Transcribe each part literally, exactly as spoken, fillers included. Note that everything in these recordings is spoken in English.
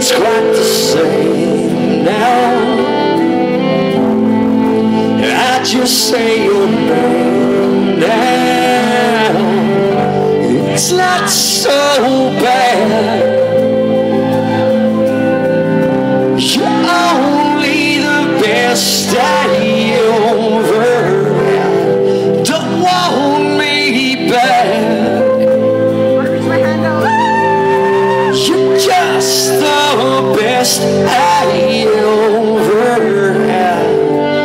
Nothing's quite the same now. I just say your name now. It's not so bad. You're only the best I ever had. Don't want me back. You're just the best I ever had.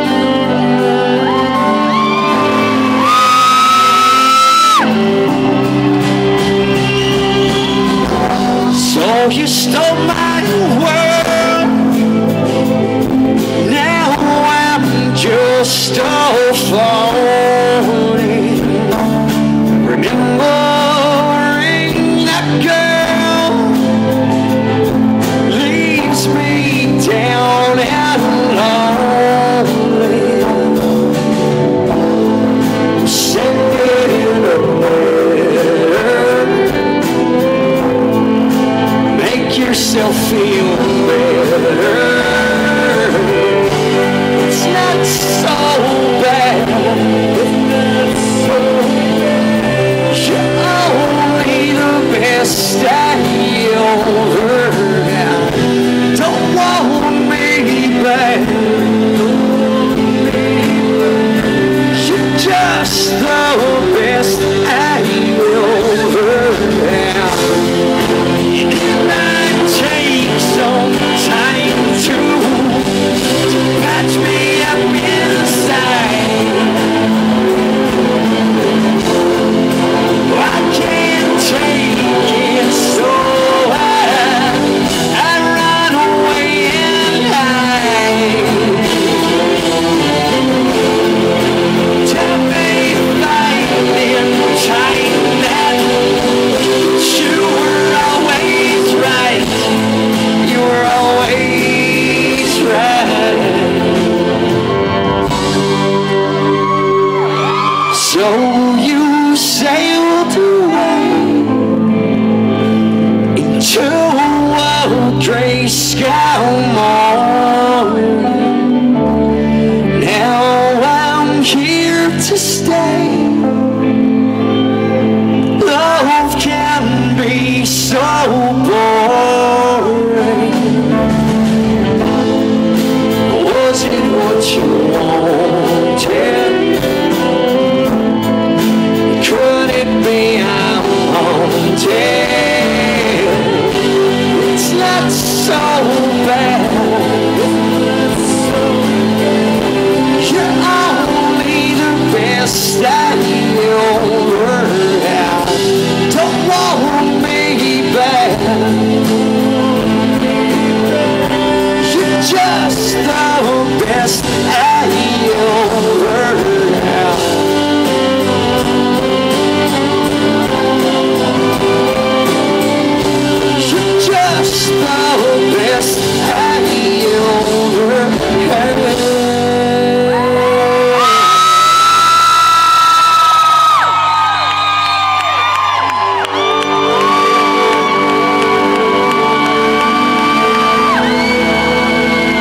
So you stole my world. Now I'm just a phony. Remembering that girl leaves me down and lonely. Send it in a letter. Make yourself feel better. It's not so bad. It's not so bad. You're only the best I ever had. Don't want me back. You're just the best I ever had. It might take some time to patch me up inside. I can't take it, so I, I run away and hide. Tell me if I'm in time that you were always right. You were always right. So you sailed away into a gray sky morning. Now I'm here to stay. Love can be so boring. Was it what you wanted? Could it be I'm haunted? It's not so